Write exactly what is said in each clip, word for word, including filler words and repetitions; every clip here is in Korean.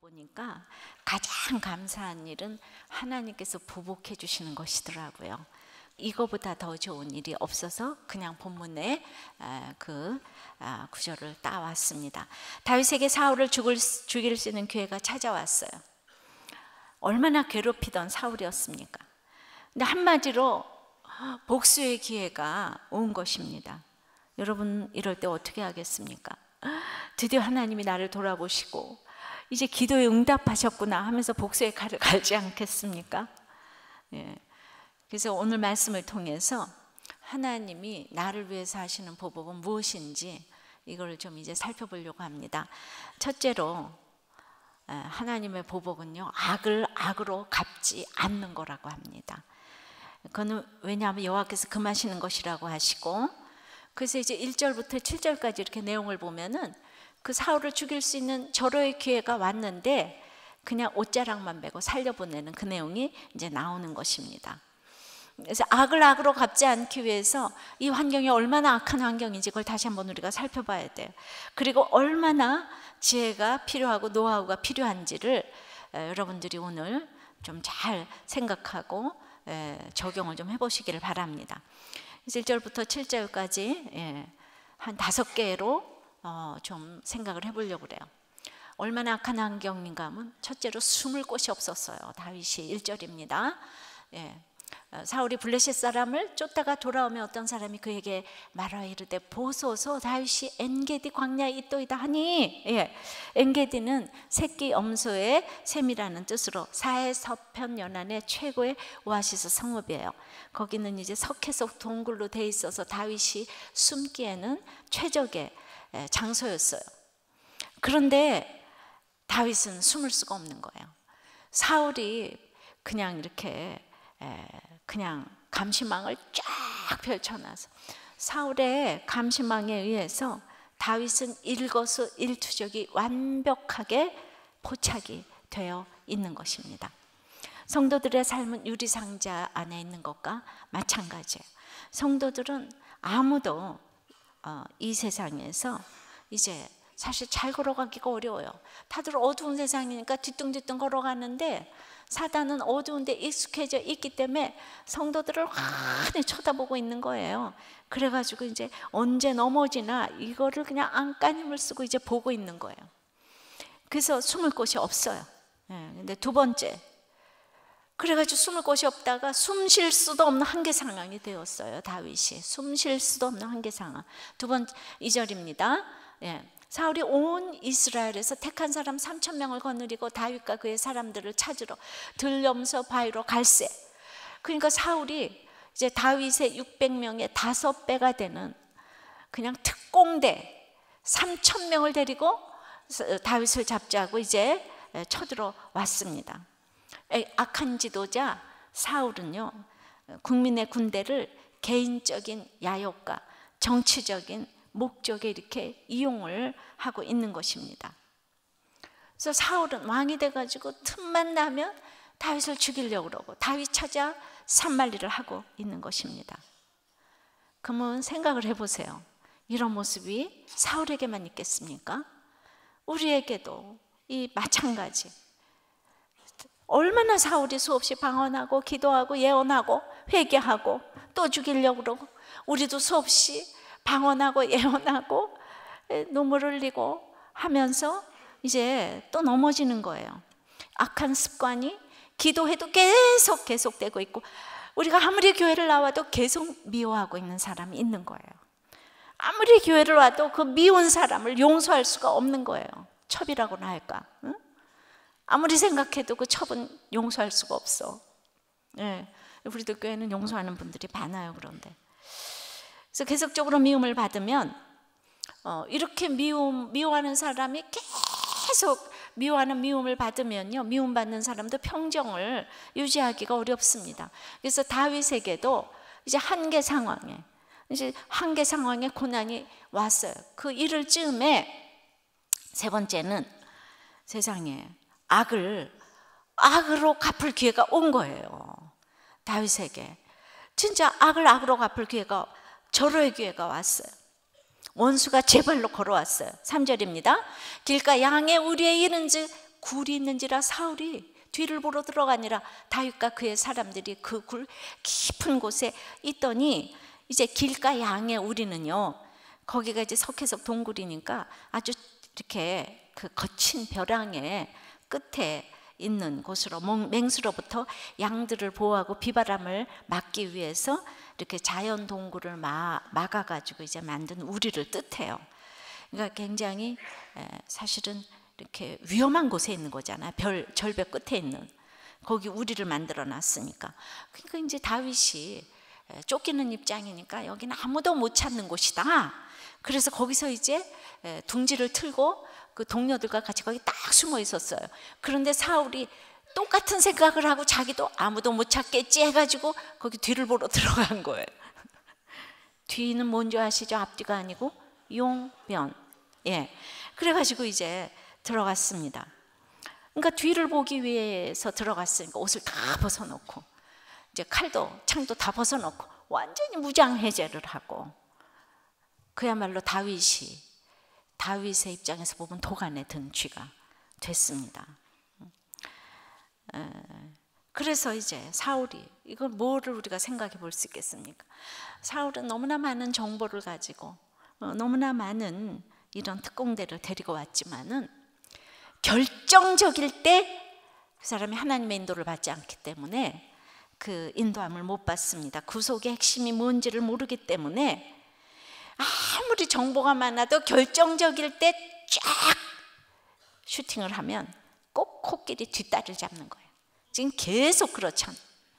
보니까 가장 감사한 일은 하나님께서 보복해 주시는 것이더라고요. 이거보다 더 좋은 일이 없어서 그냥 본문에 그 구절을 따왔습니다. 다윗에게 사울을 죽을, 죽일 수 있는 기회가 찾아왔어요. 얼마나 괴롭히던 사울이었습니까? 근데 한마디로 복수의 기회가 온 것입니다. 여러분 이럴 때 어떻게 하겠습니까? 드디어 하나님이 나를 돌아보시고 이제 기도에 응답하셨구나 하면서 복수의 칼을 갈지 않겠습니까? 예. 그래서 오늘 말씀을 통해서 하나님이 나를 위해서 하시는 보복은 무엇인지 이걸 좀 이제 살펴보려고 합니다. 첫째로 하나님의 보복은요, 악을 악으로 갚지 않는 거라고 합니다. 그거는 왜냐하면 여호와께서 금하시는 것이라고 하시고, 그래서 이제 일 절부터 칠 절까지 이렇게 내용을 보면은 그 사울을 죽일 수 있는 절호의 기회가 왔는데 그냥 옷자락만 메고 살려보내는 그 내용이 이제 나오는 것입니다. 그래서 악을 악으로 갚지 않기 위해서 이 환경이 얼마나 악한 환경인지 그걸 다시 한번 우리가 살펴봐야 돼요. 그리고 얼마나 지혜가 필요하고 노하우가 필요한지를 여러분들이 오늘 좀 잘 생각하고 적용을 좀 해보시기를 바랍니다. 일 절부터 칠 절까지 한 다섯 개로 좀 생각을 해보려고 그래요. 얼마나 악한 환경인가 하면 첫째로 숨을 곳이 없었어요. 다윗이 일 절입니다. 예. 사울이 블레셋 사람을 쫓다가 돌아오면 어떤 사람이 그에게 말하여 이르되 보소서 다윗이 엔게디 광야에 있도이다 하니, 예. 엔게디는 새끼 염소의 샘이라는 뜻으로 사해 서편 연안의 최고의 오아시스 성읍이에요. 거기는 이제 석회석 동굴로 돼 있어서 다윗이 숨기에는 최적의 장소였어요. 그런데 다윗은 숨을 수가 없는 거예요. 사울이 그냥 이렇게 그냥 감시망을 쫙 펼쳐놔서 사울의 감시망에 의해서 다윗은 일거수일투족이 완벽하게 포착이 되어 있는 것입니다. 성도들의 삶은 유리상자 안에 있는 것과 마찬가지예요. 성도들은 아무도 어, 이 세상에서 이제 사실 잘 걸어가기가 어려워요. 다들 어두운 세상이니까 뒤뚱뒤뚱 걸어가는데 사단은 어두운 데 익숙해져 있기 때문에 성도들을 환히 쳐다보고 있는 거예요. 그래가지고 이제 언제 넘어지나 이거를 그냥 안간힘을 쓰고 이제 보고 있는 거예요. 그래서 숨을 곳이 없어요. 네, 근데 두 번째, 그래가지고 숨을 곳이 없다가 숨 쉴 수도 없는 한계 상황이 되었어요. 다윗이 숨 쉴 수도 없는 한계 상황. 두 번째 이 절입니다. 예. 사울이 온 이스라엘에서 택한 사람 삼천 명을 거느리고 다윗과 그의 사람들을 찾으러 들염소 바위로 갈새. 그러니까 사울이 이제 다윗의 육백 명의 다섯 배가 되는 그냥 특공대 삼천 명을 데리고 다윗을 잡자고 이제 쳐들어 왔습니다. 악한 지도자 사울은요, 국민의 군대를 개인적인 야욕과 정치적인 목적에 이렇게 이용을 하고 있는 것입니다. 그래서 사울은 왕이 돼가지고 틈만 나면 다윗을 죽이려고 그러고 다윗 찾아 산말리를 하고 있는 것입니다. 그러면 생각을 해보세요. 이런 모습이 사울에게만 있겠습니까? 우리에게도 이 마찬가지. 얼마나 사울이 수없이 방언하고 기도하고 예언하고 회개하고 또 죽이려고 그러고 우리도 수없이 방언하고 예언하고 눈물 흘리고 하면서 이제 또 넘어지는 거예요. 악한 습관이 기도해도 계속 계속되고 있고 우리가 아무리 교회를 나와도 계속 미워하고 있는 사람이 있는 거예요. 아무리 교회를 와도 그 미운 사람을 용서할 수가 없는 거예요. 첩이라고나 할까? 응? 아무리 생각해도 그 첩은 용서할 수가 없어. 네. 우리들 교회는 용서하는 분들이 많아요. 그런데 그래서 계속적으로 미움을 받으면 어, 이렇게 미움, 미워하는 사람이 계속 미워하는 미움을 받으면요, 미움받는 사람도 평정을 유지하기가 어렵습니다. 그래서 다윗에게도 이제 한계 상황에 이제 한계 상황에 고난이 왔어요. 그 이를 즈음에 세 번째는 세상에 악을 악으로 갚을 기회가 온 거예요. 다윗에게 진짜 악을 악으로 갚을 기회가 절호의 기회가 왔어요. 원수가 제 발로 걸어왔어요. 삼 절입니다. 길가 양의 우리에 이른즉 굴이 있는지라 사울이 뒤를 보러 들어가니라. 다윗과 그의 사람들이 그 굴 깊은 곳에 있더니 이제 길가 양의 우리는요, 거기가 이제 석회석 동굴이니까 아주 이렇게 그 거친 벼랑의 끝에 있는 곳으로 맹수로부터 양들을 보호하고 비바람을 막기 위해서 이렇게 자연 동굴을 막아 가지고 이제 만든 우리를 뜻해요. 그러니까 굉장히 사실은 이렇게 위험한 곳에 있는 거잖아요. 별 절벽 끝에 있는 거기 우리를 만들어 놨으니까. 그러니까 이제 다윗이 쫓기는 입장이니까 여기는 아무도 못 찾는 곳이다. 그래서 거기서 이제 둥지를 틀고 그 동료들과 같이 거기 딱 숨어 있었어요. 그런데 사울이 똑같은 생각을 하고 자기도 아무도 못 찾겠지 해가지고 거기 뒤를 보러 들어간 거예요. 뒤는 뭔지 아시죠? 앞뒤가 아니고 용변. 예, 그래가지고 이제 들어갔습니다. 그러니까 뒤를 보기 위해서 들어갔으니까 옷을 다 벗어놓고 이제 칼도 창도 다 벗어놓고 완전히 무장해제를 하고, 그야말로 다윗이 다윗의 입장에서 보면 도간에 든 쥐가 됐습니다. 그래서 이제 사울이, 이걸 뭐를 우리가 생각해 볼 수 있겠습니까? 사울은 너무나 많은 정보를 가지고 너무나 많은 이런 특공대를 데리고 왔지만은 결정적일 때 그 사람이 하나님의 인도를 받지 않기 때문에 그 인도함을 못 받습니다. 구속의 핵심이 뭔지를 모르기 때문에 아무리 정보가 많아도 결정적일 때 쫙 슈팅을 하면 꼭 코끼리 뒷다리를 잡는 거예요. 지금 계속 그렇잖아요.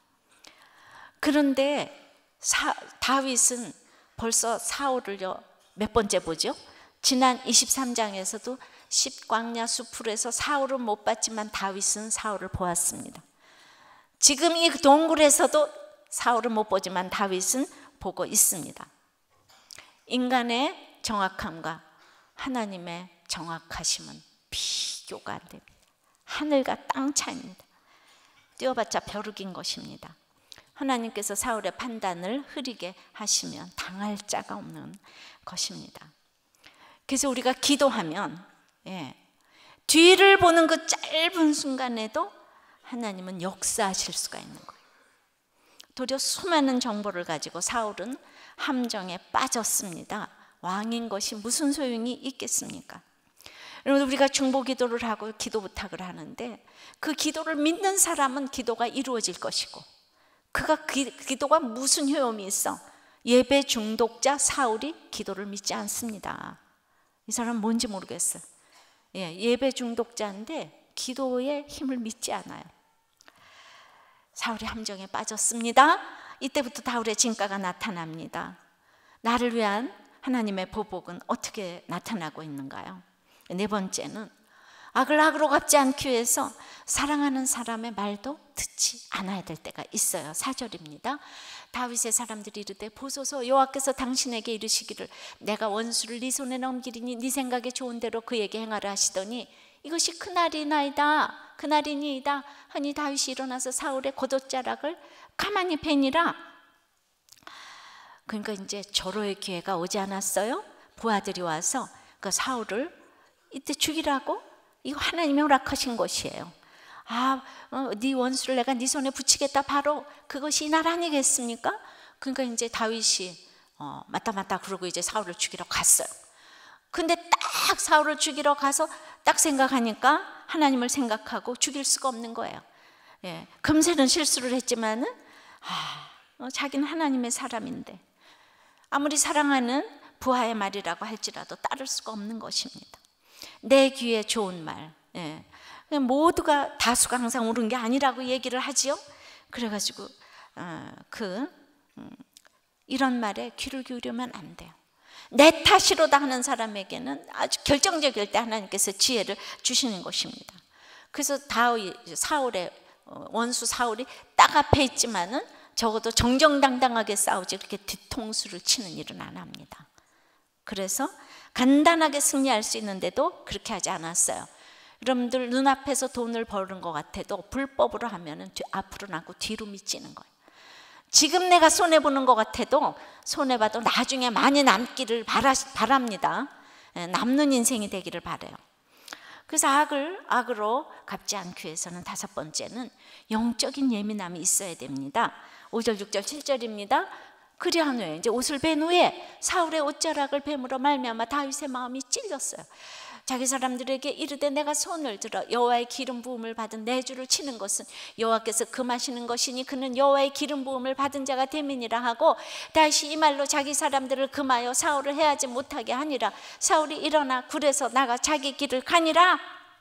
그런데 사, 다윗은 벌써 사울을요 몇 번째 보죠? 지난 이십삼 장에서도 십광야 수풀에서 사울은 못 봤지만 다윗은 사울을 보았습니다. 지금 이 동굴에서도 사울은 못 보지만 다윗은 보고 있습니다. 인간의 정확함과 하나님의 정확하심은 비교가 안 됩니다. 하늘과 땅 차이입니다. 뛰어봤자 벼룩인 것입니다. 하나님께서 사울의 판단을 흐리게 하시면 당할 자가 없는 것입니다. 그래서 우리가 기도하면 예, 뒤를 보는 그 짧은 순간에도 하나님은 역사하실 수가 있는 거예요. 도리어 수많은 정보를 가지고 사울은 함정에 빠졌습니다. 왕인 것이 무슨 소용이 있겠습니까? 여러분, 우리가 중보 기도를 하고 기도 부탁을 하는데 그 기도를 믿는 사람은 기도가 이루어질 것이고, 그가 기, 기도가 무슨 효용이 있어? 예배 중독자 사울이 기도를 믿지 않습니다. 이 사람 뭔지 모르겠어요. 예, 예배 중독자인데 기도의 힘을 믿지 않아요. 사울이 함정에 빠졌습니다. 이때부터 다윗의 진가가 나타납니다. 나를 위한 하나님의 보복은 어떻게 나타나고 있는가요? 네 번째는 악을 악으로 갚지 않기 위해서 사랑하는 사람의 말도 듣지 않아야 될 때가 있어요. 사 절입니다. 다윗의 사람들이 이르되 보소서 여호와께서 당신에게 이르시기를 내가 원수를 네 손에 넘기리니 네 생각에 좋은 대로 그에게 행하라 하시더니 이것이 그날이나이다 그날이니이다 하니 다윗이 일어나서 사울의 겉옷자락을 가만히 베니라. 그러니까 이제 절호의 기회가 오지 않았어요. 부하들이 와서 그 사울을 이때 죽이라고, 이거 하나님이 허락하신 것이에요. 아, 어, 네 원수를 내가 네 손에 붙이겠다, 바로 그것이 이날 아니겠습니까? 그러니까 이제 다윗이 어, 맞다 맞다 그러고 이제 사울을 죽이러 갔어요. 근데 딱 사울을 죽이러 가서 딱 생각하니까 하나님을 생각하고 죽일 수가 없는 거예요. 예, 금세는 실수를 했지만은 아, 어, 자기는 하나님의 사람인데 아무리 사랑하는 부하의 말이라고 할지라도 따를 수가 없는 것입니다. 내 귀에 좋은 말, 예. 모두가 다수가 항상 옳은 게 아니라고 얘기를 하지요. 그래가지고 어, 그 음, 이런 말에 귀를 기울이면 안 돼요. 내 탓이로다 하는 사람에게는 아주 결정적일 때 하나님께서 지혜를 주시는 것입니다. 그래서 다윗, 사울의 원수 사울이 딱 앞에 있지만은 적어도 정정당당하게 싸우지 그렇게 뒤통수를 치는 일은 안 합니다. 그래서 간단하게 승리할 수 있는데도 그렇게 하지 않았어요. 여러분들 눈앞에서 돈을 버는 것 같아도 불법으로 하면은 앞으로 나고 뒤로 미치는 거예요. 지금 내가 손해보는 것 같아도 손해봐도 나중에 많이 남기를 바라, 바랍니다. 남는 인생이 되기를 바라요. 그래서 악을 악으로 갚지 않기 위해서는 다섯 번째는 영적인 예민함이 있어야 됩니다. 오 절, 육 절, 칠 절입니다. 그리한 후에 이제 옷을 벤 후에 사울의 옷자락을 뱀으로 말미암아 다윗의 마음이 찔렸어요. 자기 사람들에게 이르되 내가 손을 들어 여호와의 기름 부음을 받은 내 주를 치는 것은 여호와께서 금하시는 것이니 그는 여호와의 기름 부음을 받은 자가 됨이니라 하고 다시 이 말로 자기 사람들을 금하여 사울을 해하지 못하게 하니라. 사울이 일어나 굴에서 나가 자기 길을 가니라.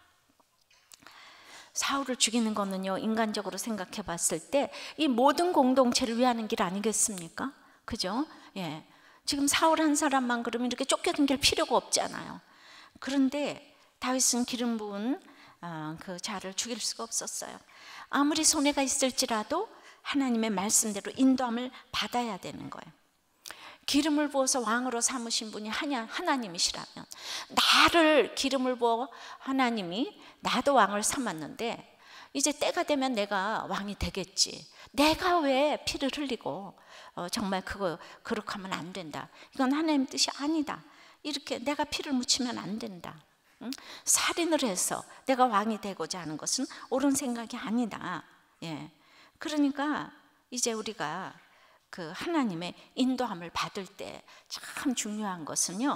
사울을 죽이는 거는요, 인간적으로 생각해 봤을 때 이 모든 공동체를 위하는 길 아니겠습니까? 그죠? 예. 지금 사울 한 사람만 그러면 이렇게 쫓겨다닐 필요가 없잖아요. 그런데 다윗은 기름 부은 그 자를 죽일 수가 없었어요. 아무리 손해가 있을지라도 하나님의 말씀대로 인도함을 받아야 되는 거예요. 기름을 부어서 왕으로 삼으신 분이 하나님이시라면, 나를 기름을 부어 하나님이 나도 왕을 삼았는데 이제 때가 되면 내가 왕이 되겠지, 내가 왜 피를 흘리고 어, 정말 그거 그렇게 하면 안 된다, 이건 하나님 뜻이 아니다, 이렇게 내가 피를 묻히면 안 된다, 응? 살인을 해서 내가 왕이 되고자 하는 것은 옳은 생각이 아니다. 예. 그러니까 이제 우리가 그 하나님의 인도함을 받을 때 참 중요한 것은요,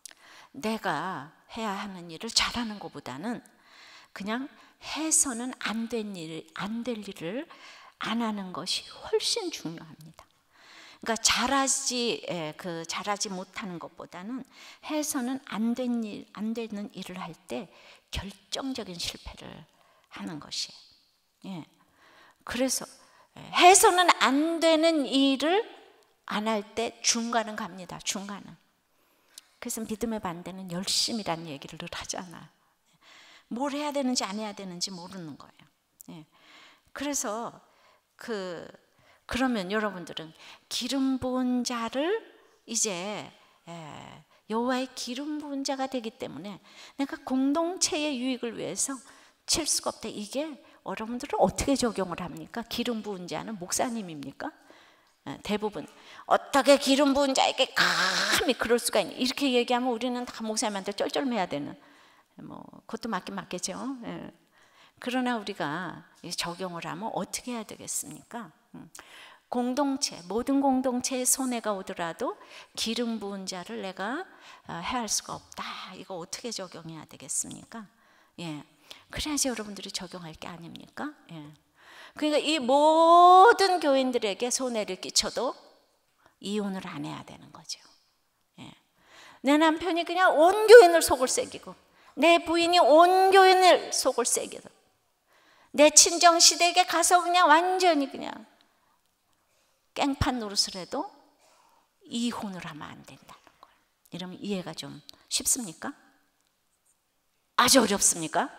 내가 해야 하는 일을 잘하는 것보다는 그냥 해서는 안 된 일, 안 될 일을 안 하는 것이 훨씬 중요합니다. 그러니까 잘하지 예, 그 잘하지 못하는 것보다는 해서는 안 된 일, 안 되는 일을 할 때 결정적인 실패를 하는 것이에요. 예. 그래서 해서는 안 되는 일을 안 할 때 중간은 갑니다. 중간은. 그래서 믿음의 반대는 열심이라는 얘기를 늘 하잖아. 뭘 해야 되는지 안 해야 되는지 모르는 거예요. 예. 그래서 그 그러면 여러분들은 기름 부은 자를 이제 예, 여호와의 기름 부은 자가 되기 때문에 내가 공동체의 유익을 위해서 칠 수가 없다. 이게 여러분들은 어떻게 적용을 합니까? 기름 부은 자는 목사님입니까? 대부분 어떻게 기름 부은 자에게 감히 그럴 수가 있니? 이렇게 얘기하면 우리는 다 목사님한테 쩔쩔매야 되는, 뭐 그것도 맞긴 맞겠죠. 예. 그러나 우리가 적용을 하면 어떻게 해야 되겠습니까? 공동체, 모든 공동체에 손해가 오더라도 기름 부은 자를 내가 해할 수가 없다. 이거 어떻게 적용해야 되겠습니까? 예. 그래야지 여러분들이 적용할 게 아닙니까? 예. 그러니까 이 모든 교인들에게 손해를 끼쳐도 이혼을 안 해야 되는 거죠. 예. 내 남편이 그냥 온 교인을 속을 새기고, 내 부인이 온 교인을 속을 새기고, 내 친정시댁에 가서 그냥 완전히 그냥 깽판 노릇을 해도 이혼을 하면 안 된다는 거예요. 이러면 이해가 좀 쉽습니까? 아주 어렵습니까?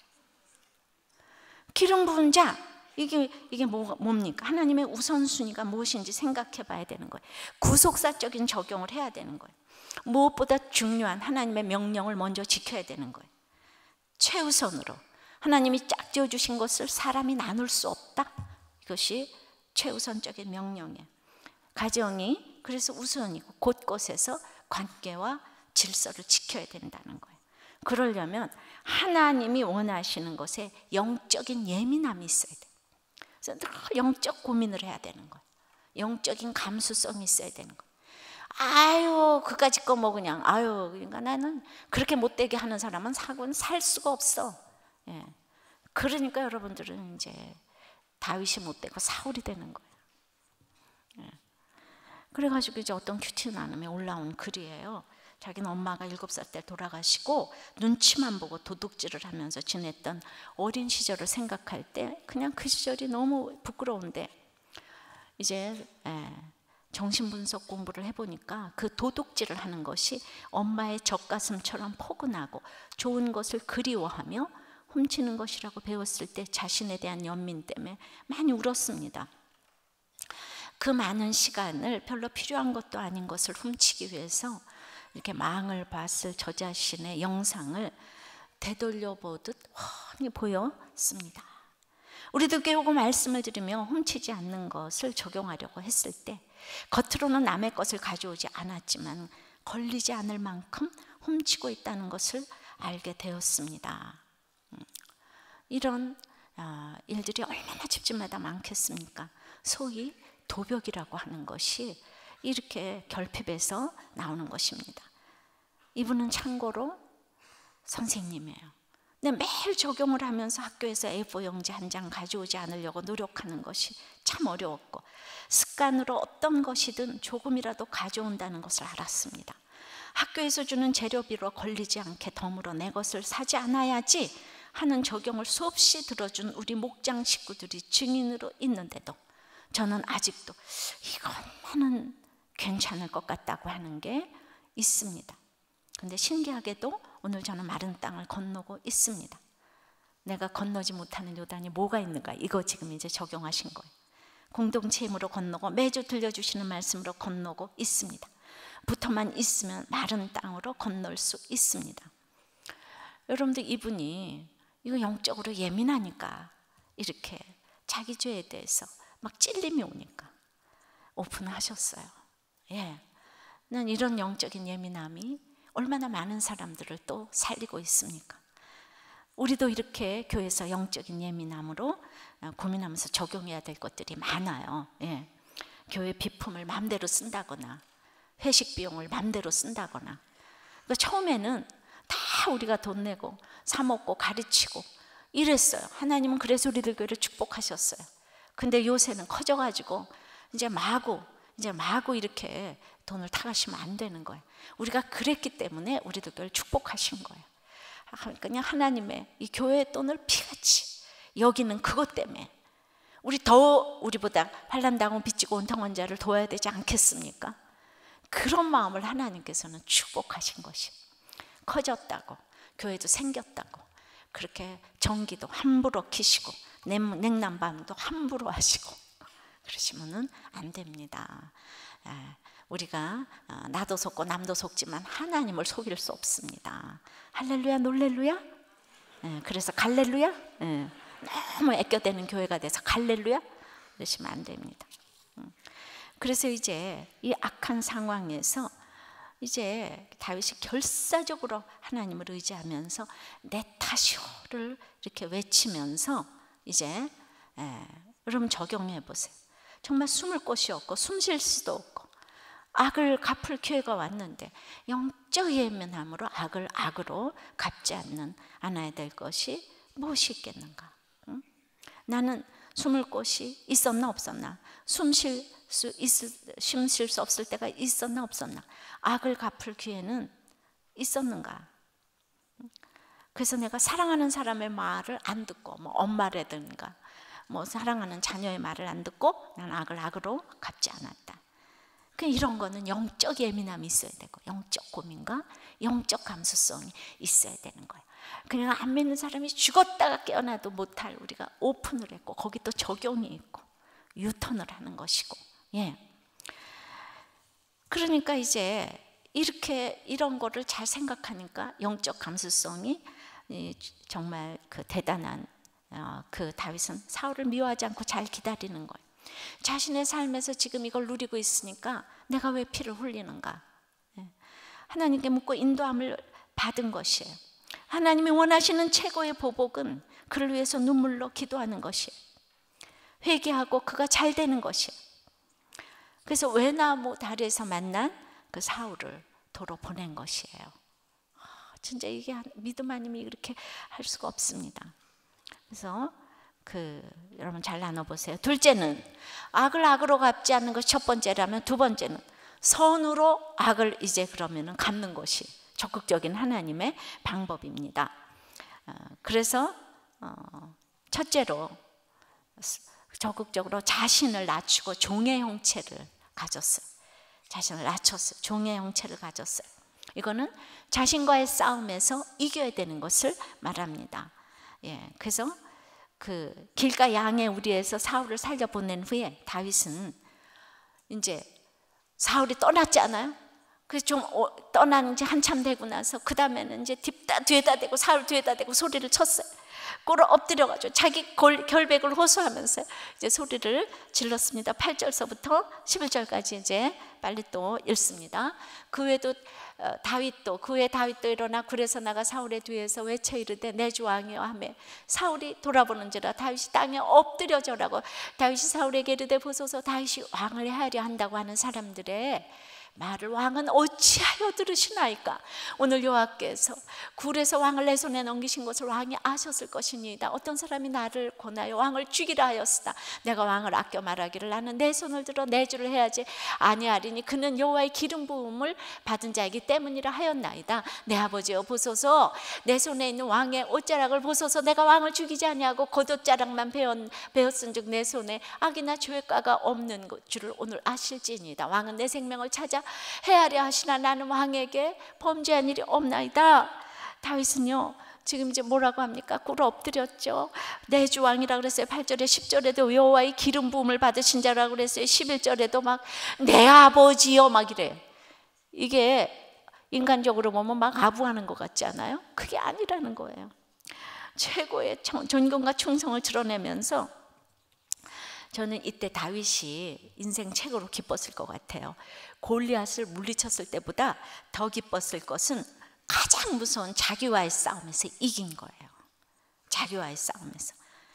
기름 부은 자, 이게, 이게 뭐, 뭡니까? 하나님의 우선순위가 무엇인지 생각해 봐야 되는 거예요. 구속사적인 적용을 해야 되는 거예요. 무엇보다 중요한 하나님의 명령을 먼저 지켜야 되는 거예요. 최우선으로 하나님이 짝지어 주신 것을 사람이 나눌 수 없다. 이것이 최우선적인 명령이에요. 가정이 그래서 우선이고 곳곳에서 관계와 질서를 지켜야 된다는 거예요. 그러려면 하나님이 원하시는 것에 영적인 예민함이 있어야 돼요. 그래서 늘 영적 고민을 해야 되는 거예요. 영적인 감수성이 있어야 되는 거예요. 아유 그까짓 거 뭐 그냥 아유 그러니까 나는 그렇게 못되게 하는 사람은 사고는 살 수가 없어. 예. 그러니까 여러분들은 이제 다윗이 못되고 사울이 되는 거예요. 예. 그래가지고 이제 어떤 큐티 나눔에 올라온 글이에요. 자기는 엄마가 일곱 살 때 돌아가시고 눈치만 보고 도둑질을 하면서 지냈던 어린 시절을 생각할 때 그냥 그 시절이 너무 부끄러운데 이제 정신분석 공부를 해보니까 그 도둑질을 하는 것이 엄마의 젖가슴처럼 포근하고 좋은 것을 그리워하며 훔치는 것이라고 배웠을 때 자신에 대한 연민 때문에 많이 울었습니다. 그 많은 시간을 별로 필요한 것도 아닌 것을 훔치기 위해서 이렇게 망을 봤을 저 자신의 영상을 되돌려보듯 훤히 보였습니다. 우리도 깨우고 말씀을 들으며 훔치지 않는 것을 적용하려고 했을 때 겉으로는 남의 것을 가져오지 않았지만 걸리지 않을 만큼 훔치고 있다는 것을 알게 되었습니다. 이런 일들이 얼마나 집집마다 많겠습니까? 소위 도벽이라고 하는 것이 이렇게 결핍에서 나오는 것입니다. 이분은 참고로 선생님이에요. 근데 매일 적용을 하면서 학교에서 에이포 용지 한 장 가져오지 않으려고 노력하는 것이 참 어려웠고, 습관으로 어떤 것이든 조금이라도 가져온다는 것을 알았습니다. 학교에서 주는 재료비로 걸리지 않게 덤으로 내 것을 사지 않아야지 하는 적용을 수없이 들어준 우리 목장 식구들이 증인으로 있는데도 저는 아직도 이것만은 괜찮을 것 같다고 하는 게 있습니다. 근데 신기하게도 오늘 저는 마른 땅을 건너고 있습니다. 내가 건너지 못하는 요단이 뭐가 있는가? 이거 지금 이제 적용하신 거예요. 공동체 힘으로 건너고 매주 들려주시는 말씀으로 건너고 있습니다. 붙어만 있으면 마른 땅으로 건널 수 있습니다. 여러분들, 이분이 이거 영적으로 예민하니까 이렇게 자기 죄에 대해서 막 찔림이 오니까 오픈하셨어요. 예, 난 이런 영적인 예민함이 얼마나 많은 사람들을 또 살리고 있습니까? 우리도 이렇게 교회에서 영적인 예민함으로 고민하면서 적용해야 될 것들이 많아요. 예. 교회 비품을 마음대로 쓴다거나 회식 비용을 마음대로 쓴다거나, 그러니까 처음에는 다 우리가 돈 내고 사 먹고 가르치고 이랬어요. 하나님은 그래서 우리들 교회를 축복하셨어요. 근데 요새는 커져가지고 이제 마구 이제 마구 이렇게 돈을 타가시면 안 되는 거예요. 우리가 그랬기 때문에 우리들 교회를 축복하신 거예요. 그냥 하나님의 이 교회의 돈을 피같이 여기는 그것 때문에 우리 더 우리보다 환난당하고 빚지고 온탕한 자를 도와야 되지 않겠습니까? 그런 마음을 하나님께서는 축복하신 것이 커졌다고, 교회도 생겼다고, 그렇게 전기도 함부로 키시고 냉난방도 함부로 하시고 그러시면은 안 됩니다. 우리가 나도 속고 남도 속지만 하나님을 속일 수 없습니다. 할렐루야, 놀렐루야. 그래서 갈렐루야. 너무 애껴대는 교회가 돼서 갈렐루야 그러시면 안 됩니다. 그래서 이제 이 악한 상황에서 이제 다윗이 결사적으로 하나님을 의지하면서 내 탓이오를 이렇게 외치면서 이제 에, 여러분 적용해 보세요. 정말 숨을 곳이 없고 숨 쉴 수도 없고 악을 갚을 기회가 왔는데 영적 예민함으로 악을 악으로 갚지 않는 않아야 될 것이 무엇이 있겠는가? 응? 나는 숨을 곳이 있었나 없었나? 숨 쉴 수 있을 숨 쉴 수 없을 때가 있었나 없었나? 악을 갚을 기회는 있었는가? 그래서 내가 사랑하는 사람의 말을 안 듣고, 뭐 엄마라든가 뭐 사랑하는 자녀의 말을 안 듣고 난 악을 악으로 갚지 않았다. 그 이런 거는 영적 예민함이 있어야 되고 영적 고민과 영적 감수성이 있어야 되는 거예요. 그냥 안 믿는 사람이 죽었다가 깨어나도 못할 우리가 오픈을 했고 거기 또 적용이 있고 유턴을 하는 것이고, 예. 그러니까 이제 이렇게 이런 거를 잘 생각하니까 영적 감수성이 정말 그 대단한 그 다윗은 사울을 미워하지 않고 잘 기다리는 거예요. 자신의 삶에서 지금 이걸 누리고 있으니까 내가 왜 피를 흘리는가? 하나님께 묻고 인도함을 받은 것이에요. 하나님이 원하시는 최고의 보복은 그를 위해서 눈물로 기도하는 것이에요. 회개하고 그가 잘 되는 것이에요. 그래서 외나무 다리에서 만난 그 사울을 도로 보낸 것이에요. 진짜 이게 믿음 아니면 이렇게 할 수가 없습니다. 그래서 그 여러분 잘 나눠보세요. 둘째는 악을 악으로 갚지 않는 것이 첫 번째라면, 두 번째는 선으로 악을 이제 그러면은 갚는 것이 적극적인 하나님의 방법입니다. 그래서 첫째로 적극적으로 자신을 낮추고 종의 형체를 가졌어요. 자신을 낮췄어요. 종의 형체를 가졌어요. 이거는 자신과의 싸움에서 이겨야 되는 것을 말합니다. 예, 그래서 그 길가 양의 우리에서 사울을 살려보낸 후에 다윗은 이제 사울이 떠났잖아요. 그래서 좀 떠난 지 한참 되고 나서 그 다음에는 이제 뒤다 뒤에다 대고 사울 뒤에다 대고 소리를 쳤어요. 꿇어 엎드려가지고 자기 결백을 호소하면서 이제 소리를 질렀습니다. 팔 절서부터 십일 절까지 이제 빨리 또 읽습니다. 그 외에도 어, 다윗도 그 후에 다윗도 일어나 굴에서 나가 사울의 뒤에서 외쳐 이르되 내 주 왕이여 하며 사울이 돌아보는지라 다윗이 땅에 엎드려 절하고 다윗이 사울에게 이르되 보소서 다윗이 왕을 해하려 한다고 하는 사람들의 말을 왕은 어찌하여 들으시나이까. 오늘 여호와께서 굴에서 왕을 내 손에 넘기신 것을 왕이 아셨을 것이니이다. 어떤 사람이 나를 권하여 왕을 죽이라 하였으나 내가 왕을 아껴 말하기를 나는 내 손을 들어 내 주를 해야지 아니하리니 그는 여호와의 기름 부음을 받은 자이기 때문이라 하였나이다. 내 아버지여 보소서 내 손에 있는 왕의 옷자락을 보소서. 내가 왕을 죽이지 아니하고 겉옷자락만 베었은즉 내 손에 악이나 죄가가 없는 줄을 오늘 아실지니이다. 왕은 내 생명을 찾아 헤아려 하시나 나는 왕에게 범죄한 일이 없나이다. 다윗은요 지금 이제 뭐라고 합니까? 꿇어 엎드렸죠. 내 주 왕이라고 그랬어요. 팔 절에 십 절에도 여호와의 기름 부음을 받으신 자라고 그랬어요. 십일 절에도 막 내 아버지여 막 이래요. 이게 인간적으로 보면 막 아부하는 것 같지 않아요? 그게 아니라는 거예요. 최고의 존경과 충성을 드러내면서 저는 이때 다윗이 인생 최고로 기뻤을 것 같아요. 골리앗을 물리쳤을 때보다 더 기뻤을 것은 가장 무서운 자기와의 싸움에서 이긴 거예요. 자기와의 싸움에서.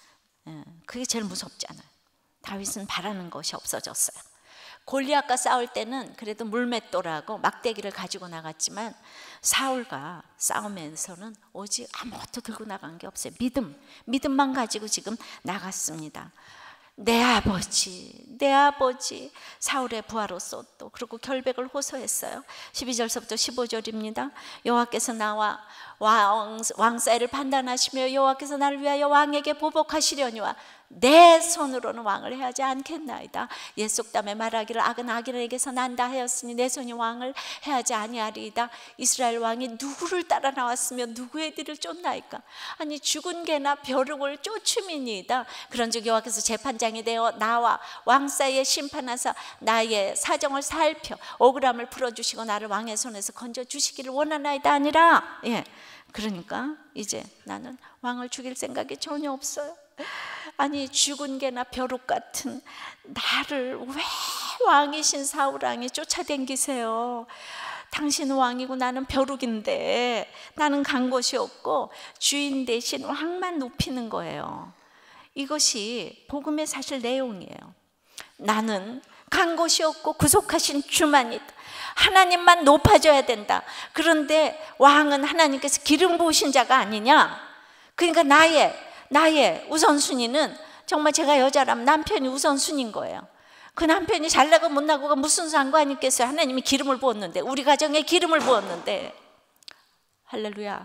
그게 제일 무섭잖아요. 다윗은 바라는 것이 없어졌어요. 골리앗과 싸울 때는 그래도 물맷돌하고 막대기를 가지고 나갔지만 사울과 싸움에서는 오직 아무것도 들고 나간 게 없어요. 믿음, 믿음만 가지고 지금 나갔습니다. 내 아버지, 내 아버지. 사울의 부하로서 또 그리고 결백을 호소했어요. 십이 절서부터 십오 절입니다. 여호와께서 나와 왕, 왕사를 판단하시며 여호와께서 나를 위하여 왕에게 보복하시려니와 내 손으로는 왕을 해하지 않겠나이다. 옛 속담에 말하기를 악은 악인에게서 난다 하였으니 내 손이 왕을 해하지 아니하리이다. 이스라엘 왕이 누구를 따라 나왔으며 누구의 뒤를 쫓나이까. 아니 죽은 개나 벼룩을 쫓음이니이다. 그런즉 여호와께서 재판장이 되어 나와 왕 사이에 심판하사 나의 사정을 살펴 억울함을 풀어주시고 나를 왕의 손에서 건져주시기를 원하나이다 아니라. 예, 그러니까 이제 나는 왕을 죽일 생각이 전혀 없어요. 아니 죽은 개나 벼룩 같은 나를 왜 왕이신 사울 왕이 쫓아다니세요? 당신은 왕이고 나는 벼룩인데 나는 간 곳이 없고 주인 대신 왕만 높이는 거예요. 이것이 복음의 사실 내용이에요. 나는 간 곳이 없고 구속하신 주만 있다. 하나님만 높아져야 된다. 그런데 왕은 하나님께서 기름 부으신 자가 아니냐? 그러니까 나의 나의 우선순위는 정말 제가 여자라면 남편이 우선순위인 거예요. 그 남편이 잘나고 못나고가 무슨 상관이 있겠어요? 하나님이 기름을 부었는데, 우리 가정에 기름을 부었는데. 할렐루야.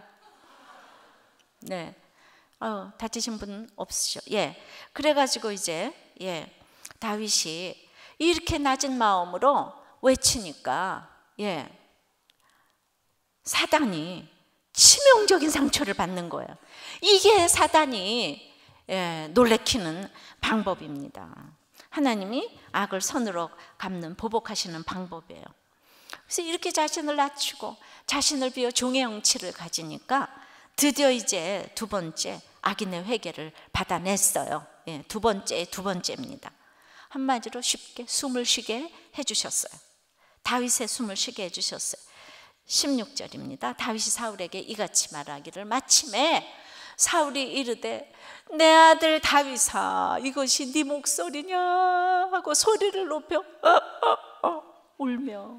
네. 어, 다치신 분 없으시죠? 예. 그래가지고 이제 예 다윗이 이렇게 낮은 마음으로 외치니까 예 사단이 치명적인 상처를 받는 거예요. 이게 사단이 예, 놀래키는 방법입니다. 하나님이 악을 선으로 갚는 보복하시는 방법이에요. 그래서 이렇게 자신을 낮추고 자신을 비워 종의 영치를 가지니까 드디어 이제 두 번째 악인의 회개를 받아냈어요. 예, 두 번째 두 번째입니다. 한마디로 쉽게 숨을 쉬게 해주셨어요. 다윗의 숨을 쉬게 해주셨어요. 십육 절입니다. 다윗이 사울에게 이같이 말하기를 마침에 사울이 이르되 내 아들 다윗아 이것이 네 목소리냐 하고 소리를 높여 어, 어, 어, 울며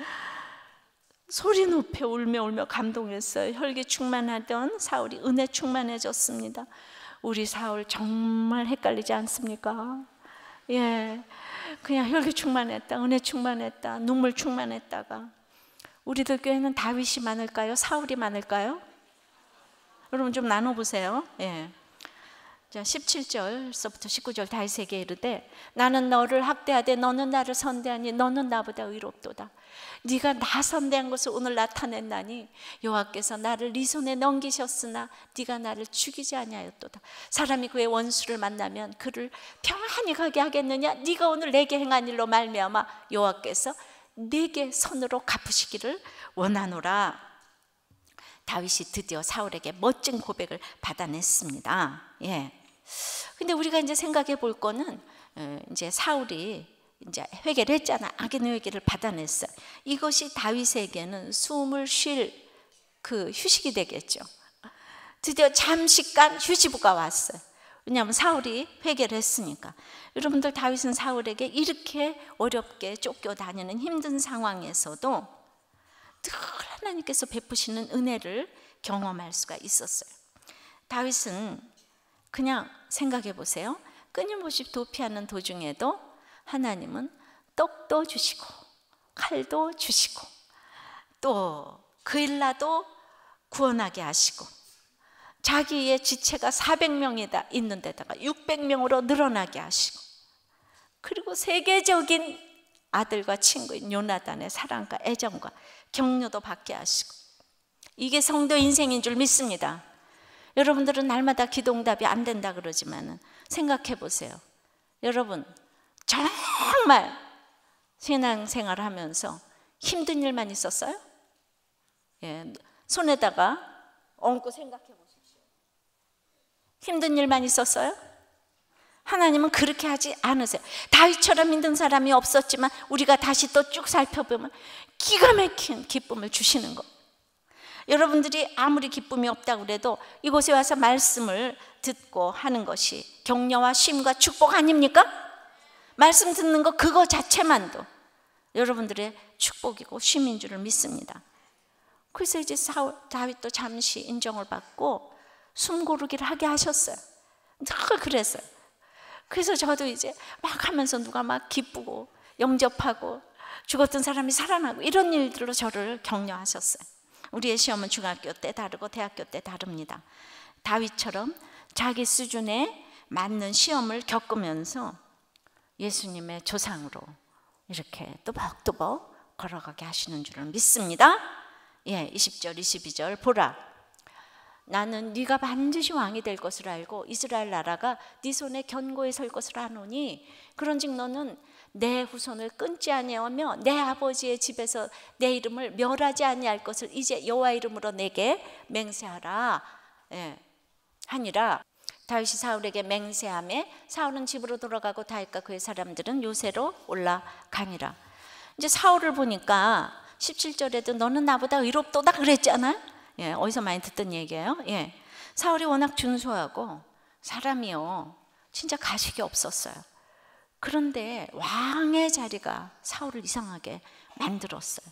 소리 높여 울며 울며 감동했어요. 혈기 충만하던 사울이 은혜 충만해졌습니다. 우리 사울 정말 헷갈리지 않습니까? 예, 그냥 혈기 충만했다, 은혜 충만했다, 눈물 충만했다가 우리들 교회는 다윗이 많을까요? 사울이 많을까요? 여러분 좀 나눠보세요. 예. 자, 십칠 절서부터 십구 절 다윗에게 이르되 나는 너를 학대하되 너는 나를 선대하니 너는 나보다 의롭도다. 네가 나 선대한 것을 오늘 나타냈나니 여호와께서 나를 네 손에 넘기셨으나 네가 나를 죽이지 아니하였도다. 사람이 그의 원수를 만나면 그를 평안히 가게 하겠느냐? 네가 오늘 내게 행한 일로 말미암아 여호와께서 네게 손으로 갚으시기를 원하노라. 다윗이 드디어 사울에게 멋진 고백을 받아냈습니다. 예. 근데 우리가 이제 생각해 볼 거는 이제 사울이 이제 회개를 했잖아. 악인 회개를 받아냈어요. 이것이 다윗에게는 숨을 쉴 그 휴식이 되겠죠. 드디어 잠시간 휴지부가 왔어요. 왜냐하면 사울이 회개를 했으니까. 여러분들, 다윗은 사울에게 이렇게 어렵게 쫓겨다니는 힘든 상황에서도 늘 하나님께서 베푸시는 은혜를 경험할 수가 있었어요. 다윗은 그냥 생각해 보세요. 끊임없이 도피하는 도중에도 하나님은 떡도 주시고 칼도 주시고 또 그일라도 구원하게 하시고, 자기의 지체가 사백 명이다 있는 데다가 육백 명으로 늘어나게 하시고, 그리고 세계적인 아들과 친구인 요나단의 사랑과 애정과 격려도 받게 하시고, 이게 성도 인생인 줄 믿습니다. 여러분들은 날마다 기도응답이 안 된다 그러지만 생각해 보세요. 여러분, 정말 신앙생활 하면서 힘든 일만 있었어요? 예, 손에다가 얹고 생각해 보십시오. 힘든 일만 있었어요? 하나님은 그렇게 하지 않으세요. 다윗처럼 힘든 사람이 없었지만 우리가 다시 또 쭉 살펴보면 기가 막힌 기쁨을 주시는 것. 여러분들이 아무리 기쁨이 없다고 그래도 이곳에 와서 말씀을 듣고 하는 것이 격려와 쉼과 축복 아닙니까? 말씀 듣는 거 그거 자체만도 여러분들의 축복이고 쉼인 줄을 믿습니다. 그래서 이제 사울, 다윗도 잠시 인정을 받고 숨 고르기를 하게 하셨어요. 늘 그랬어요. 그래서 저도 이제 막 하면서 누가 막 기쁘고 영접하고 죽었던 사람이 살아나고 이런 일들로 저를 격려하셨어요. 우리의 시험은 중학교 때 다르고 대학교 때 다릅니다. 다윗처럼 자기 수준에 맞는 시험을 겪으면서 예수님의 조상으로 이렇게 또박또박 걸어가게 하시는 줄을 믿습니다. 예, 이십 절 이십이 절 보라, 나는 네가 반드시 왕이 될 것을 알고 이스라엘 나라가 네 손에 견고히 설 것을 아노니 그런즉 너는 내 후손을 끊지 아니하며 내 아버지의 집에서 내 이름을 멸하지 아니할 것을 이제 여호와 이름으로 내게 맹세하라. 예, 하니라. 다윗이 사울에게 맹세하며 사울은 집으로 돌아가고 다윗과 그의 사람들은 요새로 올라가니라. 이제 사울을 보니까 십칠 절에도 너는 나보다 의롭도다 그랬잖아요. 예, 어디서 많이 듣던 얘기예요. 예, 사울이 워낙 준수하고 사람이요 진짜 가식이 없었어요. 그런데 왕의 자리가 사울을 이상하게 만들었어요.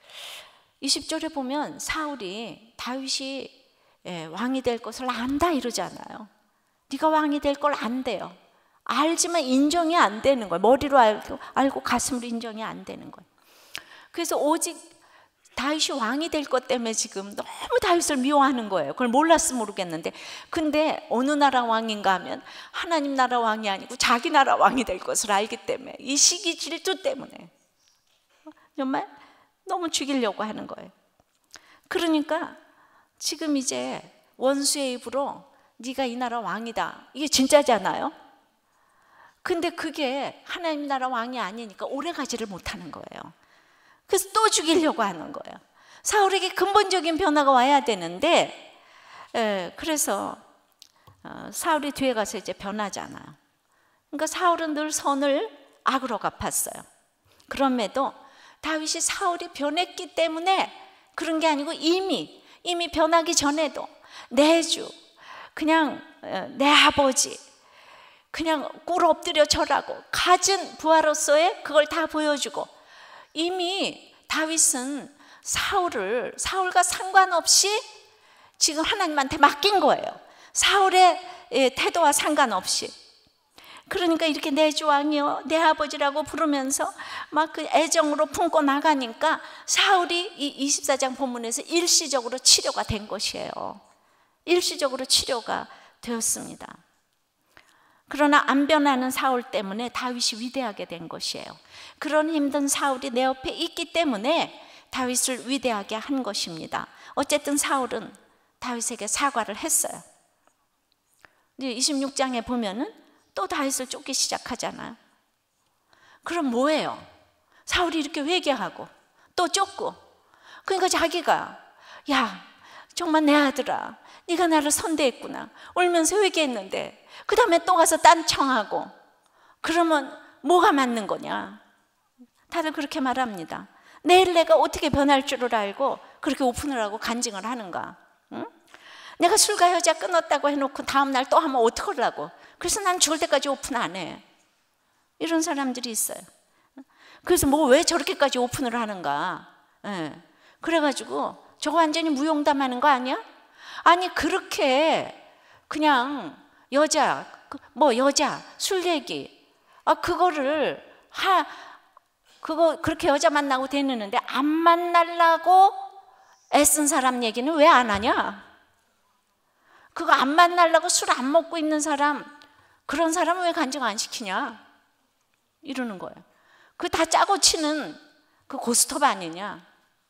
이십 절에 보면 사울이 다윗이 예, 왕이 될 것을 안다 이러잖아요. 네가 왕이 될 걸 안대요. 알지만 인정이 안 되는 거예요. 머리로 알고, 알고 가슴으로 인정이 안 되는 거예요. 그래서 오직 다윗이 왕이 될 것 때문에 지금 너무 다윗을 미워하는 거예요. 그걸 몰랐으면 모르겠는데, 근데 어느 나라 왕인가 하면 하나님 나라 왕이 아니고 자기 나라 왕이 될 것을 알기 때문에, 이 시기 질투 때문에 정말 너무 죽이려고 하는 거예요. 그러니까 지금 이제 원수의 입으로 네가 이 나라 왕이다, 이게 진짜잖아요. 근데 그게 하나님 나라 왕이 아니니까 오래가지를 못하는 거예요. 그래서 또 죽이려고 하는 거예요. 사울에게 근본적인 변화가 와야 되는데, 에, 그래서 어, 사울이 뒤에 가서 이제 변하잖아요. 그러니까 사울은 늘 선을 악으로 갚았어요. 그럼에도 다윗이 사울이 변했기 때문에 그런 게 아니고 이미 이미 변하기 전에도 내 주, 그냥 내 아버지, 그냥 꿇어 엎드려 절하고 갖은 부하로서의 그걸 다 보여주고, 이미 다윗은 사울을 사울과 상관없이 지금 하나님한테 맡긴 거예요. 사울의 태도와 상관없이. 그러니까 이렇게 내 주 왕이여 내 아버지라고 부르면서 막 그 애정으로 품고 나가니까 사울이 이 이십사 장 본문에서 일시적으로 치료가 된 것이에요. 일시적으로 치료가 되었습니다. 그러나 안 변하는 사울 때문에 다윗이 위대하게 된 것이에요. 그런 힘든 사울이 내 옆에 있기 때문에 다윗을 위대하게 한 것입니다. 어쨌든 사울은 다윗에게 사과를 했어요. 이십육 장에 보면은 또 다윗을 쫓기 시작하잖아요. 그럼 뭐예요? 사울이 이렇게 회개하고 또 쫓고, 그러니까 자기가 야 정말 내 아들아 네가 나를 선대했구나 울면서 회개했는데 그 다음에 또 가서 딴청하고, 그러면 뭐가 맞는 거냐? 다들 그렇게 말합니다. 내일 내가 어떻게 변할 줄을 알고 그렇게 오픈을 하고 간증을 하는가? 응? 내가 술과 여자 끊었다고 해놓고 다음날 또 하면 어떡하려고? 그래서 난 죽을 때까지 오픈 안 해. 이런 사람들이 있어요. 그래서 뭐 왜 저렇게까지 오픈을 하는가? 예. 그래가지고 저거 완전히 무용담하는 거 아니야? 아니 그렇게 그냥 여자 뭐 여자 술 얘기 아 그거를 하 그거 그렇게 여자 만나고 되는데 안 만나려고 애쓴 사람 얘기는 왜 안 하냐? 그거 안 만나려고 술 안 먹고 있는 사람 그런 사람은 왜 간증 안 시키냐? 이러는 거예요. 그 다 짜고 치는 그 고스톱 아니냐?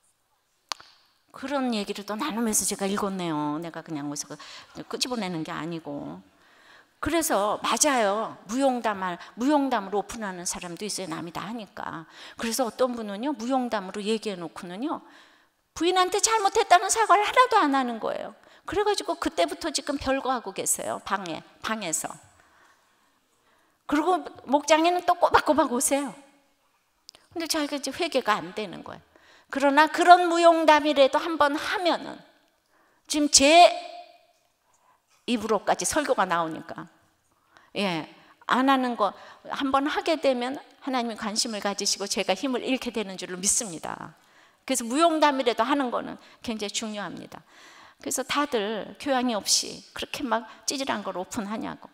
그런 얘기를 또 나누면서 제가 읽었네요. 내가 그냥 어디서 끄집어내는 게 아니고. 그래서 맞아요. 무용담을, 무용담으로 오픈하는 사람도 있어요. 남이 다 하니까. 그래서 어떤 분은요 무용담으로 얘기해 놓고는요 부인한테 잘못했다는 사과를 하나도 안 하는 거예요. 그래가지고 그때부터 지금 별거하고 계세요. 방에, 방에서. 그리고 목장에는 또 꼬박꼬박 오세요. 근데 자기가 이제 회개가 안 되는 거예요. 그러나 그런 무용담이라도 한번 하면은 지금 제 입으로까지 설교가 나오니까 예, 안 하는 거 한번 하게 되면 하나님이 관심을 가지시고 제가 힘을 잃게 되는 줄로 믿습니다. 그래서 무용담이라도 하는 거는 굉장히 중요합니다. 그래서 다들 교양이 없이 그렇게 막 찌질한 걸 오픈하냐고.